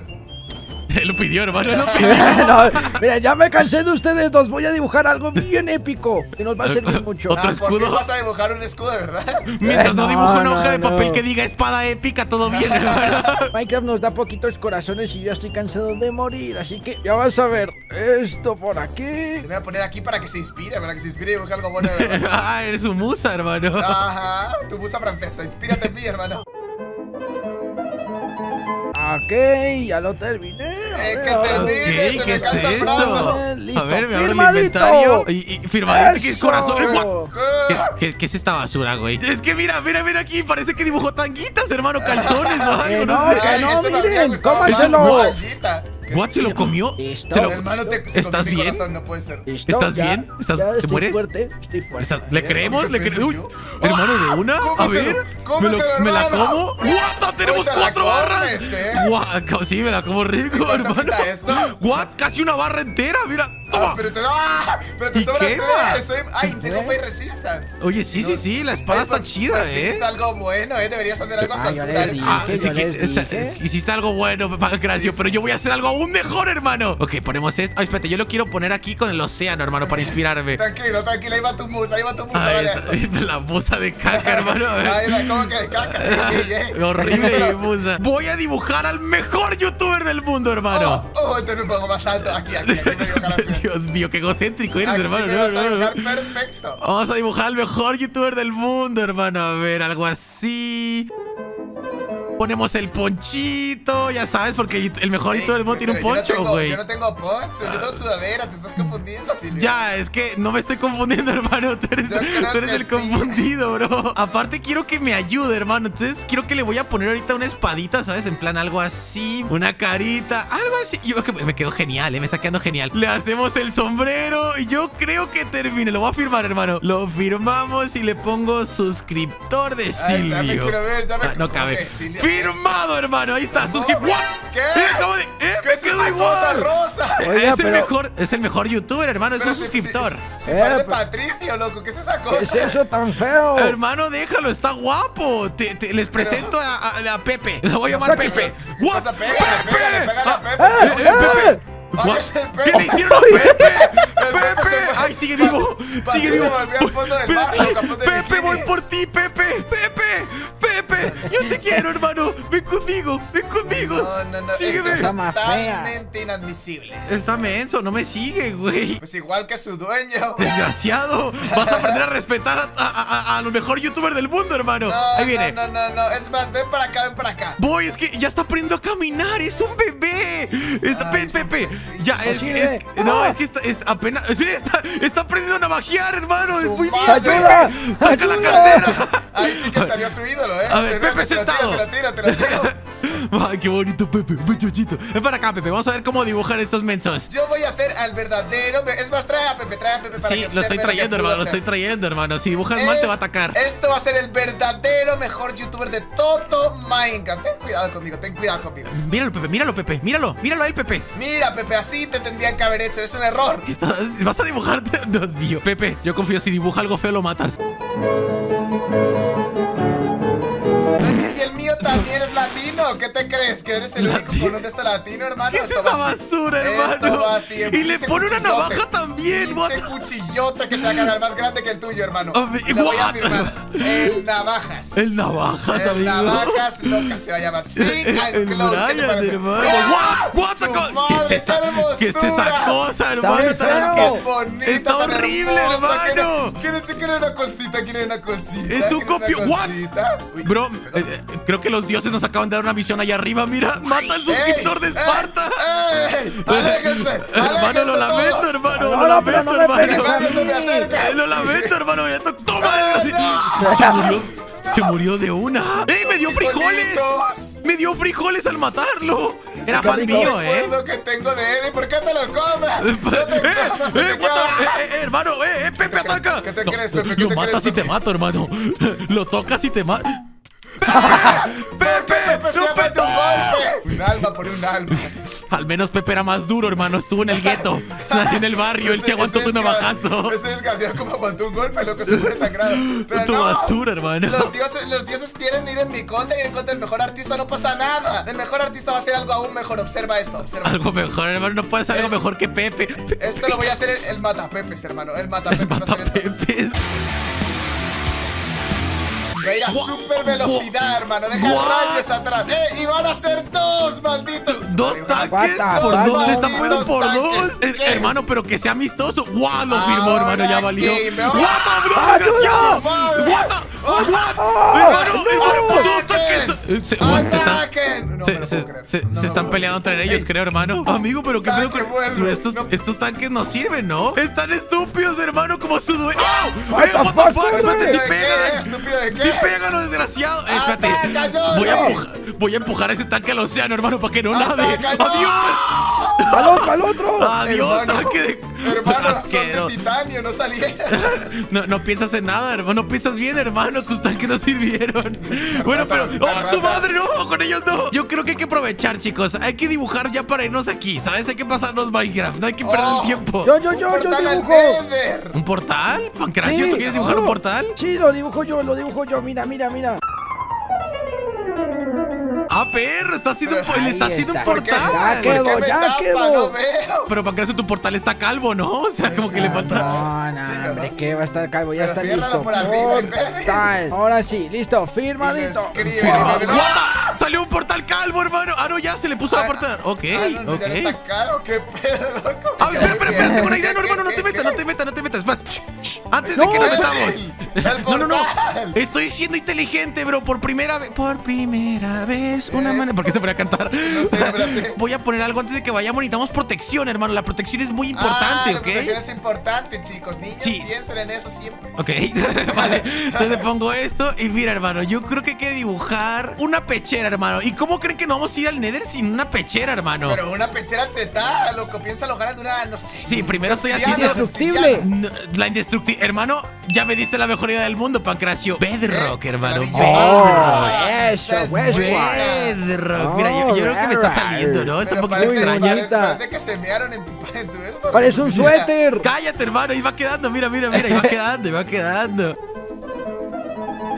Él lo pidió, hermano, él lo pidió. No, mira, ya me cansé de ustedes dos. Voy a dibujar algo bien épico que nos va a servir mucho. Otro Ah, por fin escudo. vas a dibujar un escudo, de verdad. Mientras no, No, dibujo una no, hoja de no. papel que diga espada épica, todo bien, hermano. Minecraft nos da poquitos corazones y yo estoy cansado de morir, así que ya vas a ver esto por aquí. Te voy a poner aquí para que se inspire, para que se inspire y dibuje algo bueno, de verdad. Ah, eres un musa, hermano. Ajá, tu musa francesa, inspírate en mí, hermano. Ok, ya lo terminé. A Eh, ver, que a ver. termine, Ok, se ¿qué me es cansa el eso? brazo. Bien, listo, A ver, me abro el firmadito. inventario. Y, y firmadito, ¿qué Eso. corazón? Eh, guau. ¿Qué, ¿Qué? qué, qué es esta basura, güey? Es que mira, mira, mira aquí. Parece que dibujó tanguitas, hermano. Calzones o algo, Que no, no, sé. que Ay, no, ese me habría miren, gustado más, cómanselo. una mallita. ¿What? ¿Se lo comió? Listo. ¿Se lo- Hermano, te, se ¿Estás comió mi bien? corazón, no puede ser. ¿Listo? ¿Estás Ya, bien? ¿Estás- ya te estoy mueres? fuerte, estoy fuerte. Está- ¿Le creemos? ¿Le Oye, creemos? Uy, yo- hermano, de una. A cómetelo, ver. ¿Me, lo- cómetelo, me la hermano. como? ¡What! ¡Tenemos Ahorita la cuatro barras! comes, ¿eh? ¡Guau! Sí, me la como rico, ¿Y cuánto hermano. quita esto? ¿What? Casi una barra entera, mira. Ah, Toma. pero te, ¡ah! pero te ¿Y sobra quema? tres. Soy, ay, tengo ¿Eh? Fire Resistance. Oye, sí, sí, sí, la espada Ay, está por- chida, por fin ¿eh? hiciste algo bueno, ¿eh? Deberías hacer algo a su Ah, yo altura. les eres Ah, dije, sí yo que les esa- dije. es- hiciste algo bueno, Pancracio, Sí, pero sí. yo voy a hacer algo aún mejor, hermano. Ok, ponemos esto. Ay, espérate, yo lo quiero poner aquí con el océano, hermano, para inspirarme. Tranquilo, tranquilo, ahí va tu musa, ahí va tu musa, Ay, dale a esto. la musa de caca, hermano. A ver. Ay, la- ¿cómo que de caca? Ey, ey, ey. Horrible, Pero- musa. Voy a dibujar al mejor youtuber del mundo, hermano. Oh, oh, tengo un poco más alto. Aquí, aquí, aquí me dibujarás bien. Dios mío, qué egocéntrico eres, Aquí hermano. me No, vas a no, no. dibujar perfecto. Vamos a dibujar al mejor youtuber del mundo, hermano. A ver, algo así. Ponemos el ponchito, ya sabes, porque el mejor Ey, youtuber del mundo tiene un pero yo no poncho, tengo- güey. Yo no tengo poncho, yo tengo sudadera, te estás confundiendo, Silvia. Ya, es que no me estoy confundiendo, hermano. Tú eres, Yo creo tú eres que el sí. confundido, bro. Aparte, quiero que me ayude, hermano. Entonces, quiero que le voy a poner ahorita una espadita, ¿sabes? En plan, algo así. Una carita, algo así. Yo creo que me quedó genial, ¿eh? Me está quedando genial. Le hacemos el sombrero y yo creo que termine. Lo voy a firmar, hermano. Lo firmamos y le pongo suscriptor de Ay, ya me Silvio. quiero ver, ya me- Ah, no ¿cómo cabe. que Silvio? Firmado, hermano. Ahí está. No, Suscriptor. ¿What? ¿Qué? Eh, acabo de- eh, ¿Qué me es quedó esa cosa igual. rosa? Oiga, es, el pero- mejor, es el mejor youtuber, hermano. Es Pero un si- suscriptor. Si, si Eh, parece pero- Patricio, loco, ¿qué es esa ¿Qué es cosa? eso tan feo? Hermano, déjalo, está guapo. Te, te- les presento a, a- a Pepe. Lo voy a llamar Sáquese. Pepe. ¿Qué What? pasa? Pégale, pégale, pégale a Pepe. ¡Eh, Eh, eh, eh! Ay, What? es el Pepe. ¿Qué le hicieron a Pepe? Pepe se ¡Pepe! fue. ¡Ay, sigue vivo! Pa- ¡Sigue Patricio vivo! volvió al fondo del mar, Espérate, loco, al fondo del voy por ti, Pepe. Pepe, Pepe. Yo te quiero, hermano. Ven conmigo, ven conmigo. No, no, no. Sígueme. Esto es Está más fea. totalmente inadmisible. Está menso, no me sigue, güey. Pues igual que su dueño. Desgraciado. Vas a aprender a respetar a, a, a, a lo mejor youtuber del mundo, hermano. No, Ahí viene. no, no, no, no. Es más, ven para acá, ven para acá. Voy, es que ya está aprendiendo a caminar. Es un bebé. Está, Ay, Pepe, sí, Pepe. sí. Ya, es, Sí, es- eh. no, ¡Ah! es que está, está apenas. Sí, está, está aprendiendo a navajear, hermano. Es Su muy bien. madre. ¡Ayuda! Saca la ¡Ayuda! cartera. Ahí sí que salió su ídolo, ¿eh? A ver, Te veo Pepe que te lo tiro, sentado. Te lo tiro, te lo tiro. Ay, qué bonito, Pepe, muchachito. Ven para acá, Pepe. Vamos a ver cómo dibujan estos mensos. Yo voy a hacer al verdadero. Es más, trae a Pepe, trae a Pepe para Sí, que lo estoy observe trayendo, que pudo hermano. Lo hacer. estoy trayendo, hermano. Si dibujas mal, te va a atacar. Esto va a ser el verdadero mejor youtuber de todo Minecraft. Ten cuidado conmigo, ten cuidado conmigo. Míralo, Pepe, míralo, Pepe. Míralo, míralo ahí, Pepe. Mira, Pepe, así te tendrían que haber hecho. Es un error. ¿Qué estás- ¿Vas a dibujarte? Dios mío. Pepe, yo confío. Si dibuja algo feo, lo matas. No, es que y el mío también es latino. ¿Qué te crees? ¿Que eres el único Latino. con un texto latino, hermano? ¿Qué es Esto esa va así. basura, Esto hermano? va así, en Y le pinche pone una cuchillote. navaja también, what Pinche the- cuchillote que se va a ganar más grande que el tuyo, hermano. A ver, Lo voy a what? firmar. El navajas. El navajas, El amigo. navajas locas se va a llamar. Sin El, al el close. ¿Qué te Brian, parece? hermano. ¡Ah! What? What ¡Su the co- madre, ¿Qué es esa, qué hermosura! ¿Qué es esa cosa, hermano? bien Tan feo. asco- ¡Qué bonita, Está tan horrible, hermosa! hermano. ¿Quiere, quiere, quiere una cosita? ¿Quiere una cosita? Es un ¿Quiere copio- una what? cosita? Uy, Bro, perdón. eh, eh, creo que los dioses nos acaban de dar una visión allá arriba. Mira, mata al suscriptor de ¡Ey! Esparta. ¡Ey! ¡Aléjense! Hermano, lo ¡Aléjense lamento, todos! hermano. No, Lo no, pero lamento, no me hermano. pegues a Nadie se me mí. acerca. Eh, Lo lamento, hermano. Ya to- ¡Toma! ¡Ah, no! Se murió. Se murió de una. ¡Ey, me dio frijoles! Frijolitos. Me dio frijoles al matarlo. Era Qué fan rico. mío, ¿eh? recuerdo que tengo de él. ¿Y por qué te lo comes? Eh, No te eh, comas, eh, se te what the- queda. eh, eh, hermano, eh, eh, Pepe, ataca. ¿Qué te No, crees, Pepe? ¿Qué Lo te matas crees, y te Pepe? mato, hermano. Lo tocas y te mato. Pepe, ¡Pepe! se ¡No, ha metido Pepe! un golpe. Un alma por un alma. Al menos Pepe era más duro, hermano. Estuvo en el gueto. Nació en el barrio. Él Ese- se aguantó ese tu es navajazo. Ese desgraciado como aguantó un golpe, loco, se fue sangrado. Pero Tu no, basura, hermano. Los dioses, los dioses quieren ir en mi contra, ir en contra del mejor artista, no pasa nada. El mejor artista va a hacer algo aún mejor. Observa esto, observa esto. Algo mejor, hermano. No puedes algo Es- mejor que Pepe. Esto lo voy a hacer el, el matapepes, hermano. El matapepes va a Mata hacer esto. Pepes. Va a ir a Gua- super velocidad, hermano. Deja Gua- rayos atrás. ¡Eh! Y van a ser dos, malditos. Dos Ay, tanques What the por fuck? dos. Le están poniendo Malditos por tanques. dos. Eh, ¿Qué es? hermano, pero que sea amistoso. ¡Guau! Lo firmó, hermano. Ya Ahora valió. game over. ¡What the, bro! ¡Ayuda! ¡Desgraciado! ¡Madre! ¡What the! ¡What! ¡Ah! Hermano, hermano, puso dos ¡Ataquen! tanques. Eh, se- what, están- ¡Ataquen! No Se, me lo se- puedo creer. se- No se me están lo peleando puedo entre creer. ellos, creo, hermano. Amigo, pero qué Tanque, pedo con vuelve. estos, No. estos tanques no sirven, ¿no? Están estúpidos, hermano, como su dueño. ¡Oh! What Eh, the what the fuck, fuck! Espérate, ¿De sí qué? pegan. ¿Estúpido de qué? Sí pegan, los desgraciados. Eh, espérate. ¡Ataca, Johnny! Voy a, empujar, voy a empujar ese tanque al océano, hermano, para que no nade. ¡Ataca, no! ¡Adiós! ¡Al otro, al otro! ¡Adiós, Hermano, tanque de... hermano, son asquero! de titanio, no salieron. No, no piensas en nada, hermano. No piensas bien, hermano. Tus tanques no sirvieron. Bueno, pero... ¡Oh, su madre! ¡No! Con ellos no. Yo creo que hay que aprovechar, chicos. Hay que dibujar ya para irnos aquí, ¿sabes? Hay que pasarnos Minecraft. No hay que perder Oh. el tiempo. Yo, yo, Un yo, yo portal al dibujo. Nether. ¿Un portal? ¿Pancracio? Sí, ¿Tú quieres dibujar claro. un portal? Sí, lo dibujo yo, lo dibujo yo. Mira, mira, mira. ¡Ah, perro! Está haciendo un, po- Ahí le está haciendo un está. ¿Por qué? portal. Ya ¿Por qué quedó, me ya tapa? quedó. No veo. Pero Pancracio, tu portal está calvo, ¿no? O sea, como que le falta... No, no, hombre, ¿qué va a estar calvo? Ya Pero está ciérralo listo. por arriba, imbécil. Portal. Ahora sí, listo, firmadito. Escribe, Ah, dime, what the- ¡Salió un portal calvo, hermano! Ah, no, ya se le puso la Ah, puerta. Ok, Ah, no, no, ok. ya no está caro, qué pedo, loco. A ver, espera, espera, espera, tengo una idea, no, ¿Qué, hermano, no qué, te qué, metas, qué? no te metas, no te metas. Más, antes de No, que nos el- metamos. el No, no, no. portal. Estoy siendo inteligente, bro. Por primera vez. Por primera vez. Una Eh. manera. ¿Por qué se podría cantar? No sé, no me la sé. Voy a poner algo antes de que vayamos. Necesitamos protección, hermano. La protección es muy Ah, importante, la ¿ok? protección es importante, chicos. Niños, Sí. piensen en eso siempre. Ok, vale. Entonces pongo esto. Y mira, hermano, yo creo que hay que dibujar una pechera, hermano. ¿Y cómo creen que no vamos a ir al Nether sin una pechera, hermano? Pero una pechera chetada, loco. Piensa lo ganas de una, no sé. Sí, primero estoy obsidiana, haciendo- de Indestructible. obsidiana. No, la indestructible. Hermano, ya me diste la mejor idea del mundo, Pancracio. Bedrock, ¿Eh? hermano. Maravilla. Bedrock. Oh, eso, Esa es pues, buena. Bedrock. Mira, yo, yo creo que me está saliendo, ¿no? Está Pero un poquito parece, extraño. parece, bonita. parece que se mearon en tu, en tu esto. Parece un Mira. suéter. Cállate, hermano. Ahí va quedando. Mira, mira, mira. Ahí va quedando, ahí va quedando.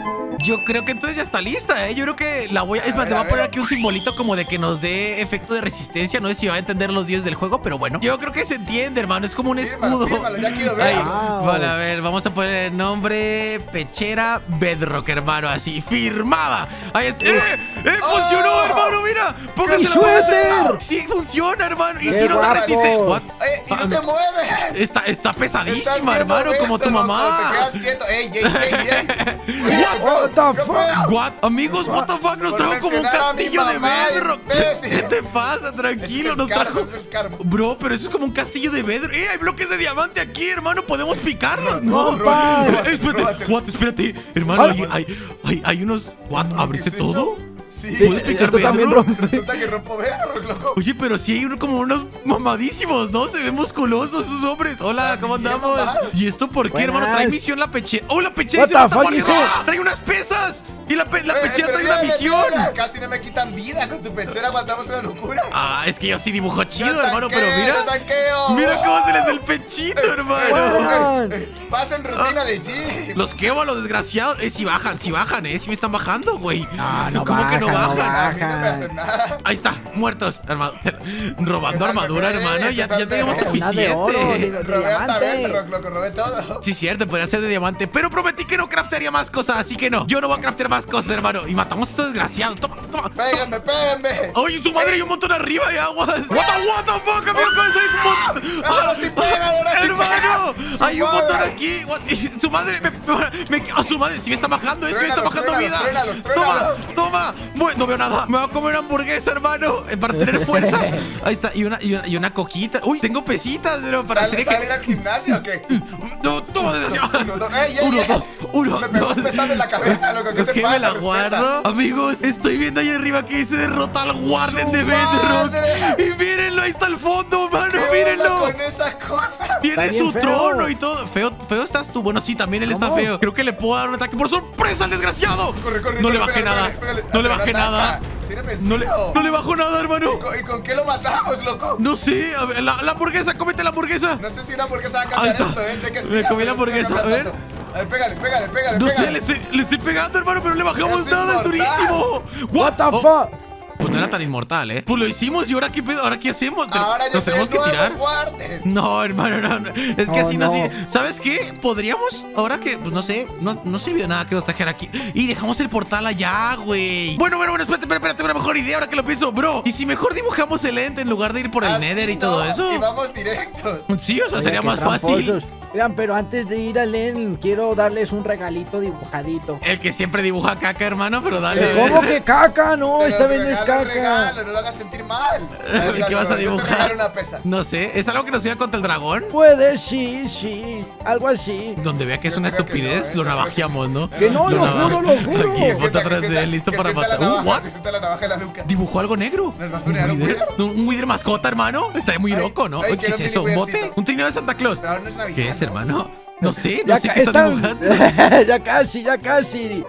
Yo creo que entonces ya está lista, ¿eh? Yo creo que la voy a... Es más, le voy a poner aquí un simbolito como de que nos dé efecto de resistencia. No sé si va a entender los dioses del juego, pero bueno. Yo creo que se entiende, hermano. Es como un escudo. Fírmalo, ya quiero ver. Wow. Vale, a ver, vamos a poner el nombre Pechera Bedrock, hermano, así, firmada. Ahí está. ¡Eh! ¡Eh! ¡Funcionó, Oh. hermano! ¡Mira! ¡Póngase ¡Qué la mano! suéter! Sí, funciona, hermano. Y ¡Qué si no se guapo! resiste. What? Oye, y no Ah, te mueves. Está, está Estás pesadísima, viendo hermano, eso, como tu loco, mamá. Te quedas quieto. ¡Ey, ey, ey, ey! Oye, What the ¿qué fuck? pedo? What? Amigos, what the fuck, nos Por trajo como un mencionar a mi castillo de mamá, Bedrock. imbécil. ¿Qué te pasa? Ese Tranquilo, es el nos karma, trajo. ese es el karma. Bro, pero eso es como un castillo de Bedrock. ¡Eh! Hay bloques de diamante aquí, hermano. Podemos picarlos, ¿no? Compa. Eh, espérate, Róbate. what, espérate, hermano, hay, hay, hay, hay unos. What, ¿Qué ¿abriste es todo? eso? Sí. ¿Puedes picar esto también Bedrock? rompe. Resulta que rompo Bedrock, loco. Oye, pero sí hay uno, como unos mamadísimos, ¿no? Se ven musculosos esos hombres. Hola, ¿cómo Bien andamos? mamados. ¿Y esto por qué, Buenas. hermano? Trae misión la pechera. ¡Oh, la pechera! What dice the mata fuck guardias! dice? ¡Ah! ¡Trae unas pesas! Y la, pe la Eh, pechera pero trae una mira, misión. mira, casi no me quitan vida. Con tu pechera aguantamos una locura. Ah, es que yo sí dibujo chido, Yo hermano, tanqueo, pero mira. yo tanqueo. Mira cómo se les ve el pechito, hermano. Bueno. Pasen rutina de gym. Los quemo, los desgraciados. Eh, si bajan, si bajan, eh. Si me están bajando, güey. No, no ¿Cómo que no bajan, no bajan? A mí no me hacen nada. Ahí está, muertos. Arma- Robando ¿Qué tal, armadura, bebé? hermano. ¿Qué Ya, tal, ya tenemos bebé? Una de oro, suficiente. digo. Robé hasta Diamante. Bedrock, loco, robé todo. Sí, cierto, podría ser de diamante. Pero prometí que no craftearía más cosas, así que no. Yo no voy a craftear más cosas, hermano. Y matamos a estos desgraciados. Toma, toma. toma. Péguenme, péguenme. Oye, su madre, hay un montón arriba de aguas. What the, what the fuck, amigo, ¿cómo es? Hay un montón. Ahora sí pega, ahora sí Hermano, pega. Su hay un montón madre. aquí. What? Y su madre, me, me, me- a su madre, si me está bajando, eh, si me está Truénalos, bajando vida. truénalos, Toma, truénalos. toma. Bueno, no veo nada. Me voy a comer una hamburguesa, hermano, eh, para tener fuerza. Ahí está, y una, y una, y una coquita. Uy, tengo pesitas, pero para ¿Sale, hacer sale que. ir al gimnasio o qué? No, toma, desgraciado. Uno, dos, ey, ey, Uno, ey. dos, uno, Me pegó dos. un pesado en la cabeza, loco. ¿Qué te Ok, pasa? me la Respeta. guardo. Amigos, estoy viendo ahí arriba que dice derrota al Warden ¡Su de Bedrock. madre! Y mírenlo, ahí está el fondo, mano, ¿Qué onda mírenlo. con esas cosas? Tiene Está bien su feo. trono y todo. Feo, feo estás tú. Bueno, sí, también él está ¿Cómo? feo. Creo que le puedo dar un ataque por sorpresa al desgraciado. Corre, corre, no le corre, bajé pégale, nada. pégale, pégale. No le Pero bajé ataca. nada. Tiene No le, vencido. no le bajo nada, hermano. ¿Y con- ¿Y con qué lo matamos, loco? No sé. A ver, la, la hamburguesa, cómete la hamburguesa. No sé si una hamburguesa va a Ahí cambiar está. esto, eh. Sé que es Me mía, comí la pero no sé si va hamburguesa, a ver. cambiar tanto. A ver, pégale, pégale, pégale, No sé, pégale. le estoy, le estoy pegando, hermano, pero no le bajamos Es nada. Es inmortal. durísimo. What the Oh, fuck? Pues no era tan inmortal, ¿eh? Pues lo hicimos y ahora qué pedo, ahora qué hacemos. Ahora ya Nos soy tenemos el que tirar. nuevo Warden. No, hermano, no, no. Es que Oh, así no, no. sí. ¿Sabes qué? Podríamos, ahora que, pues no sé, no, no sirvió nada que nos trajera aquí. Y dejamos el portal allá, güey. Bueno, bueno, bueno, espérate, espérate, espérate, una mejor idea ahora que lo pienso, bro. ¿Y si mejor dibujamos el ente en lugar de ir por el Así Nether y no, todo eso? Y vamos directos. Sí, o sea, Oye, sería qué más fácil. tramposos. Oigan, pero antes de ir al Len, quiero darles un regalito dibujadito. El que siempre dibuja caca, hermano, pero dale. Sí. a ver. ¿Cómo que caca? No, Pero esta vez no es regalo, caca. regalo, no lo hagas sentir mal. ver, ¿Qué dale, vas a dale, yo te dibujar? regalo una pesa. No sé, ¿es algo que nos iba contra el dragón? Puede, sí, sí, algo así. Donde vea que es Yo una creo que estupidez, no, ¿eh? lo Yo creo navajeamos, ¿no? Que no, lo nava- juro, lo juro. Aquí, Que foto sienta- atrás que de él, sienta- listo que para sienta matar. la Uh, navaja, ¿what? que sienta la navaja en la nuca. ¿Dibujó algo negro? ¿Nos va a ¿Un poner un Wither? Wither? ¿Un un Wither mascota, hermano? Estaría muy Ay, loco, ¿no? ay, Oye, ¿qué es quiero un eso? ¿Un mini bote? huesito. ¿Un trineo de Santa Claus? Pero aún no es Navidad. ¿Qué es, ¿no? hermano? No sé, no Ya sé ca- qué estás están- dibujando. ya casi, ya casi.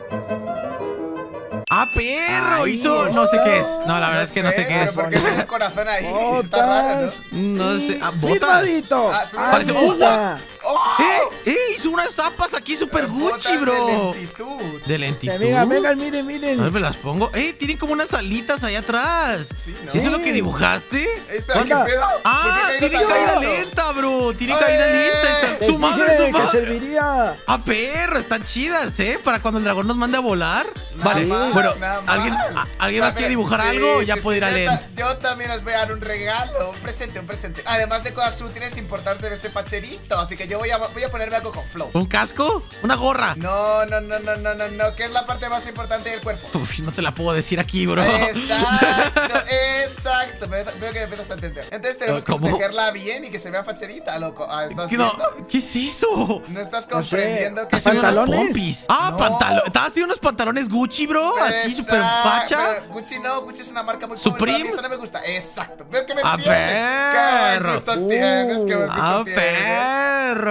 ¡Ah, perro! Ay, Hizo... No sé qué es. No, la verdad es que no sé qué pero es. ¿por qué tiene un corazón ahí? Está raro, Botas. ¿no? No sé. Ah, botas. Firmadito. Ah, son Ahí Parece- ¡Oh, está. ¡Oh! ¡Eh! ¡Eh! Hizo unas zapas aquí super Gucci, Botas de bro. lentitud. De lentitud. Venga, venga, miren, A ver, miren. me las pongo. ¡Eh! Tienen como unas alitas allá atrás. Sí, ¿no? ¿Eso es lo que dibujaste? Eh, Espera, ¿qué Anda. pedo? Ah, ¿Por qué tiene caído tan caída alto? lenta, bro. Tiene ¡Eh! caída lenta. Les Su madre, dije su que madre. serviría. Ah, perro, están chidas, ¿eh? Para cuando el dragón nos mande a volar. Nada Vale, mal, bueno, nada mal. ¿alguien, a- ¿alguien O sea, más quiere mira, dibujar sí, algo? Ya sí, puede sí, ir a yo leer. ta- Yo también os voy a dar un regalo, un presente, un presente. Además de cosas útiles, importante verse facherito. Así que yo voy a, voy a ponerme algo con flow. ¿Un casco? ¿Una gorra? No, no, no, no, no, no, no, que es la parte más importante del cuerpo. Uf, no te la puedo decir aquí, bro. Exacto, exacto. Veo, veo que me empiezas a entender. Entonces tenemos que ¿Cómo? protegerla bien y que se vea facherita, loco. Ah, ¿estás ¿Qué, no? viendo? ¿Qué es eso? ¿No estás No sé. comprendiendo que Hace unas ¿Pantalones? pompis. Ah, No. pantalones. Estabas haciendo unos pantalones Gucci, bro. Así, súper Exacto, facha. pero Gucci no, Gucci es una marca muy Supreme. joven, a mí eso no me gusta. Exacto. Veo que me A entiendes. Qué buen perro. gusto tienes, qué buen gusto ¡Ah, tienes. perro!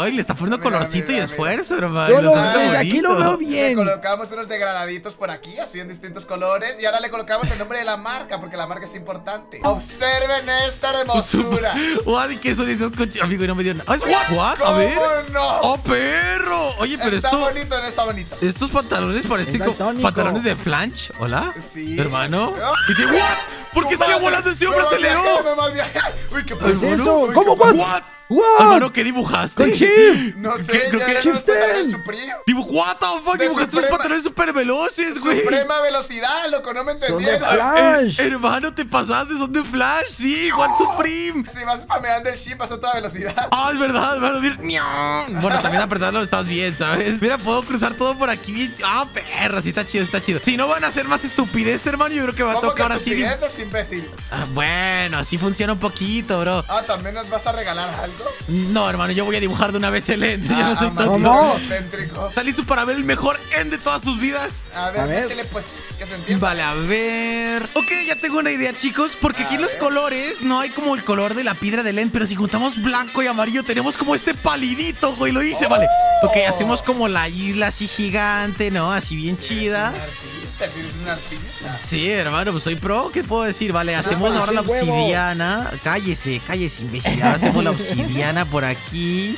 Ay, le está poniendo Mira, colorcito mira, y mira. esfuerzo, hermano. Yo lo- Eso está desde aquí lo bonito. veo bien. Le colocamos unos degradaditos por aquí, así en distintos colores. Y ahora le colocamos el nombre de la marca, porque la marca es importante. Observen esta hermosura. What, ¿qué son esos coches? Amigo, no me dio nada. Ah, es what, what, a ¿Cómo ver. no? ¡Oh, perro! Oye, pero Está esto... bonito, no está bonito. Estos pantalones parecen Es como daltónico. pantalones de flanch. ¿Hola? Sí. Hermano. Oh. ¿Y qué, what? ¿Por qué Su salió madre, volando ese hombre? me ¡Aceleró! malviajé, me malviajé. Uy, ¿qué ¿Qué es pasó? eso? Uy, ¿Cómo ¿qué pasó? What? What? Hermano, ¿qué dibujaste? Con Chief. No sé, ¿Qué? Creo ya que- eran unos Chiften. pantalones Supreme. Dibuj- What the fuck, De dibujaste unos Suprema. pantalones súper veloces, güey. Suprema velocidad, loco, no me Son de entendieron. Flash. Eh, hermano, te pasaste, son de Flash, sí, What Supreme. Si vas spameando el chip, vas a toda velocidad. Ah, es verdad, hermano. Mira. Miau. Bueno, también apretarlo estás bien, ¿sabes? Mira, puedo cruzar todo por aquí bien. Ah, perro, sí está chido, está chido. Si no van a hacer más estupidez, hermano, yo creo que va a ¿Cómo que tocar ahora sí. estupideces, imbécil? Ah, bueno, así funciona un poquito, bro. Ah, ¿también nos vas a regalar algo? No, hermano, yo voy a dibujar de una vez el end. Yo no soy ah, tan... ¿Cómo? maldito egocéntrico. ¿Estás listo para ver el mejor end de todas sus vidas? A ver, A ver. métele pues, que se entienda. Vale, a ver. Ok, ya tengo una idea, chicos. Porque A aquí en los ver. colores no hay como el color de la piedra del end. Pero si juntamos blanco y amarillo, tenemos como este palidito, güey. Lo hice, Oh. vale. Ok, hacemos como la isla así gigante, ¿no? Así bien Si eres chida. un artista, si eres un artista. Sí, hermano, pues soy pro. ¿Qué puedo decir? Vale, hacemos pues, ahora la sí, huevo. obsidiana. Cállese, cállese, imbécil. Ahora hacemos la obsidiana por aquí.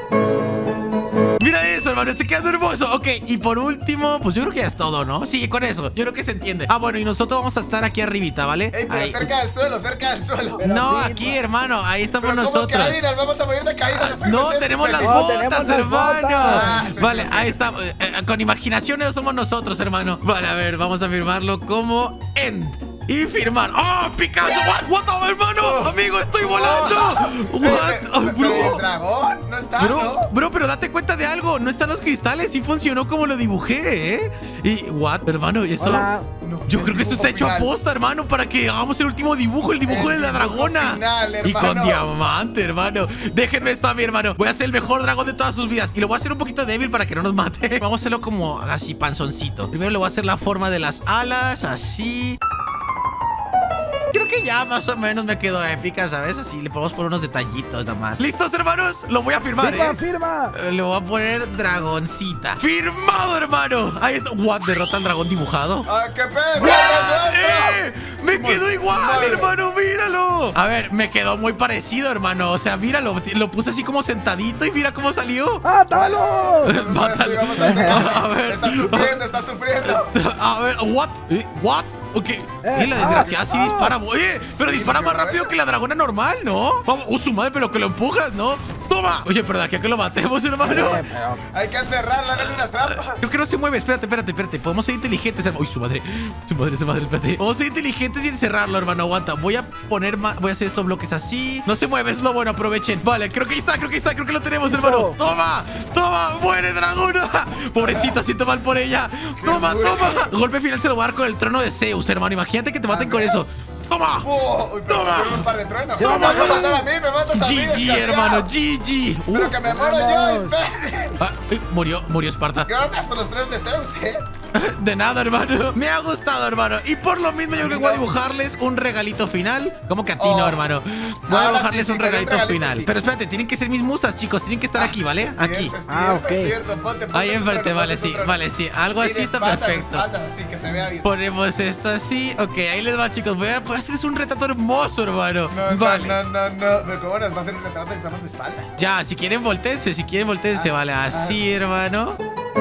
Mira eso, hermano, está quedando hermoso. Ok, y por último, pues yo creo que ya es todo, ¿no? Sí, con eso, yo creo que se entiende. Ah, bueno, y nosotros vamos a estar aquí arribita, ¿vale? Ey, pero Ahí. cerca del suelo, cerca del suelo. Pero No, sí, aquí, pa- hermano, ahí estamos Pero ¿cómo que nosotros. ahí nos vamos a morir de caída? No, No, podemos ser tenemos las super- No, botas, tenemos las hermano. botas. Ah, sí, Vale, sí, sí, ahí sí. está. eh, eh, con imaginación eso somos nosotros, hermano. Vale, a ver, vamos a firmarlo como end. Y firmar. ¡Oh, Picasso! ¿What? ¿What the, hermano? Oh. Amigo, estoy volando. Eh, ¿What? eh, Ay, pero ¿y el bro. dragón? No está, Bro, ¿no? bro, pero date cuenta de algo. No están los cristales. Sí funcionó como lo dibujé, ¿eh? Y, ¿what, hermano? ¿Y eso? Hola. No, Yo el creo que esto dibujo está hecho a final. posta, hermano, para que hagamos el último dibujo, el dibujo El de la dibujo dragona. final, y con hermano. diamante, hermano. Déjenme esto a mí, hermano. Voy a hacer el mejor dragón de todas sus vidas. Y lo voy a hacer un poquito débil para que no nos mate. Vamos a hacerlo como así, panzoncito. Primero le voy a hacer la forma de las alas, así. Creo que ya más o menos me quedó épica, ¿sabes? Así le podemos poner unos detallitos nada más. ¿Listos, hermanos? Lo voy a firmar, Firma, ¿eh? firma. Eh, Le voy a poner dragoncita. ¡Firmado, hermano! Ahí está. ¿What? ¿Derrota al dragón dibujado? ¡Ah, qué pez! ¡Eh! ¡Me Su quedó madre, igual, su madre. hermano! ¡Míralo! A ver, me quedó muy parecido, hermano. O sea, míralo. Lo puse así como sentadito y mira cómo salió. ¡Mátalo! Sí, vamos a pegar. A ver. Está sufriendo, está sufriendo. A ver, ¿what? ¿Eh? ¿What? Ok. Eh, la ah, desgraciada sí ah. dispara. Oye, pero Sí, dispara qué más bueno. rápido que la dragona normal, ¿no? Vamos. ¡Uh, su madre! Pero que lo empujas, ¿no? ¡Toma! Oye, pero de aquí a que lo matemos, hermano. Eh, pero- Hay que encerrarla, hágale una trampa. Creo que no se mueve, espérate, espérate, espérate. Podemos ser inteligentes, hermano. Uy, su madre, su madre, su madre, espérate. Vamos a ser inteligentes y encerrarlo, hermano. Aguanta. Voy a poner más. Voy a hacer estos bloques así. No se mueve, es lo bueno, aprovechen. Vale, creo que ahí está, creo que ahí está, creo que lo tenemos, hermano. Toma, toma, muere, dragona. Pobrecita, siento mal por ella. Toma, bueno. toma. Golpe final se lo va a dar con el trono de Zeus, hermano. Imagínate que te maten A con ver. eso. Toma. Oh, uy, pero Toma. me un par de truenos. Toma. Me vas a matar a mí, me matas a mí, G G, desgraciado. hermano, G G. Uh, Pero que me muero yo, Vamos. imbécil. ah, eh, murió, murió Esparta. Gracias por los truenos de Zeus, eh. De nada, hermano. Me ha gustado, hermano. Y por lo mismo yo creo que voy a dibujarles un regalito final. ¿Cómo que a ti Oh. no, hermano? Voy a Ahora dibujarles sí, sí, un con un regalito regalito, final. sí. Pero espérate, tienen que ser mis musas, chicos. Tienen que estar aquí, ¿vale? Es Aquí. cierto, es Ah, cierto, ok. es cierto. Ponte, ponte Ahí tu enfrente, trono, vale, ponte tu sí. trono. Vale, sí. Algo Y así de está espaldas, de perfecto. espaldas, así que se vea bien. Ponemos esto así. Ok, ahí les va, chicos. Voy a, voy a hacerles un retrato hermoso, hermano. No, Vale. no, no, no, no. Pero ¿cómo nos va a hacer un retrato si estamos de espaldas? Ya, si quieren voltense, si quieren voltense, Ah, vale, así, hermano.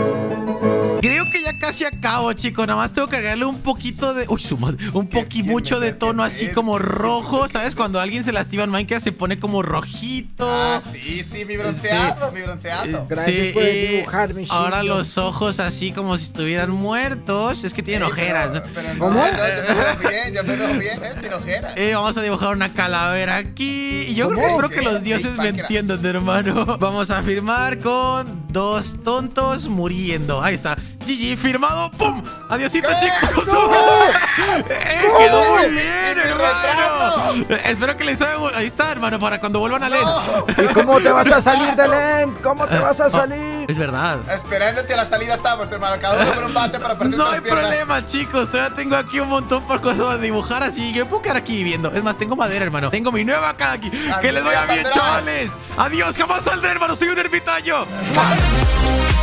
Creo que ya casi acabo, chicos. Nada más tengo que agregarle un poquito de... Uy, su madre. Un Qué poqui bien, mucho de qué tono bien, así qué como bien, rojo. qué ¿Sabes? bien. Cuando alguien se lastima en Minecraft se pone como rojito. Ah, sí, sí, mi bronceado, mi bronceado. Gracias por y dibujar, mi ahora chico. los ojos así como si estuvieran muertos. Es que tienen Ey, ojeras, pero- ¿no? Pero no, ¿Cómo? no, yo me veo bien, yo me veo bien, eh, sin ojeras. Eh, vamos a dibujar una calavera aquí. Y yo creo que, ¿Cómo? espero que los Ok, dioses me Minecraft. entiendan, hermano. Vamos a firmar con dos tontos muriendo. Ahí está. G G, firmado. ¡Pum! Adiosito, ¿Qué? chicos. ¡No! Eh, quedó muy ¿Y- bien, y mi hermano. retrato? Eh, Espero que les haya. Ahí está, hermano, para cuando vuelvan a leer. No. ¿Y cómo te vas a salir del end? ¿Cómo te vas a salir? Es verdad. Esperándote a la salida estamos, hermano. Cada uno con un bate para partir No las hay piernas. problema, chicos. Todavía tengo aquí un montón por cosas a dibujar, así que puedo quedar aquí viviendo. Es más, tengo madera, hermano. Tengo mi nueva casa aquí. Que les vaya bien, saldrás. chavales. Adiós, jamás saldré, hermano. Soy un ermitaño.